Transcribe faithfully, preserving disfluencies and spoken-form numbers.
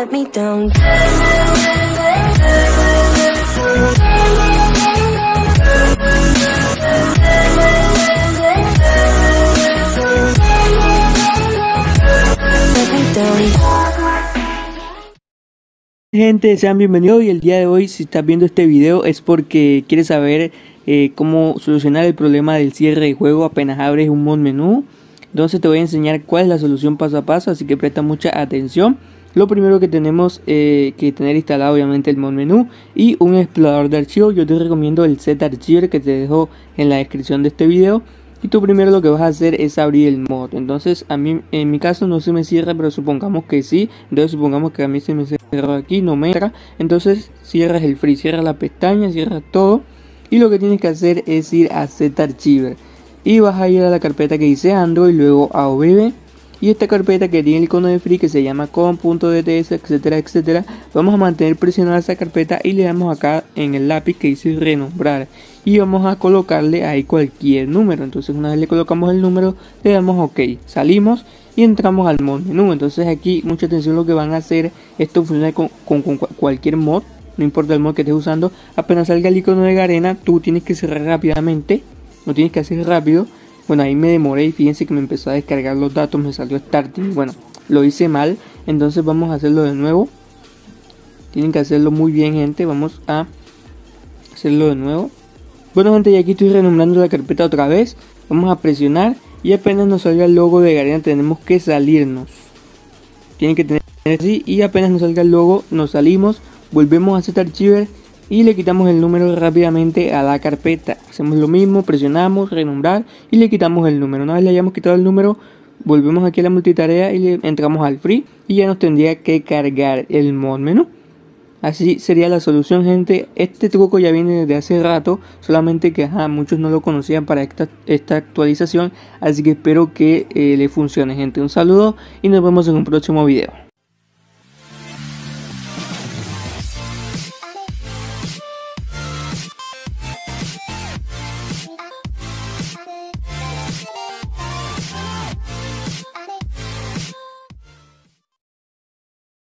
let me down. Gente, sean bienvenidos y el día de hoy, si estás viendo este video es porque quieres saber eh, cómo solucionar el problema del cierre de juego apenas abres un mod menú. Entonces te voy a enseñar cuál es la solución paso a paso, así que presta mucha atención. Lo primero que tenemos eh, que tener instalado obviamente el mod menú y un explorador de archivos. Yo te recomiendo el Z-Archiver que te dejo en la descripción de este video. Y tú primero lo que vas a hacer es abrir el mod. Entonces a mí en mi caso no se me cierra, pero supongamos que sí. Entonces supongamos que a mí se me cierra aquí, no me entra. Entonces cierras el free, cierras la pestaña, cierras todo. Y lo que tienes que hacer es ir a Z-Archiver. Y vas a ir a la carpeta que dice Android, luego a O B B. Y esta carpeta que tiene el icono de free que se llama com.dts, etcétera, etcétera. Vamos a mantener presionada esa carpeta y le damos acá en el lápiz que dice renombrar. Y vamos a colocarle ahí cualquier número. Entonces una vez le colocamos el número, le damos OK. Salimos y entramos al mod menú. Entonces aquí mucha atención lo que van a hacer. Esto funciona con, con, con cualquier mod. No importa el mod que estés usando. Apenas salga el icono de Garena, tú tienes que cerrar rápidamente. Lo tienes que hacer rápido. Bueno, ahí me demoré y fíjense que me empezó a descargar los datos, me salió starting. Bueno, lo hice mal, entonces vamos a hacerlo de nuevo. Tienen que hacerlo muy bien, gente. Vamos a hacerlo de nuevo. Bueno, gente, y aquí estoy renombrando la carpeta otra vez. Vamos a presionar y apenas nos salga el logo de Garena tenemos que salirnos. Tienen que tener así y apenas nos salga el logo nos salimos. Volvemos a Z-Archiver y le quitamos el número rápidamente a la carpeta. Hacemos lo mismo, presionamos, renombrar y le quitamos el número. Una vez le hayamos quitado el número, volvemos aquí a la multitarea y le entramos al free y ya nos tendría que cargar el mod menú. Así sería la solución, gente. Este truco ya viene desde hace rato, solamente que ajá, muchos no lo conocían para esta, esta actualización. Así que espero que eh, le funcione, gente. Un saludo y nos vemos en un próximo video.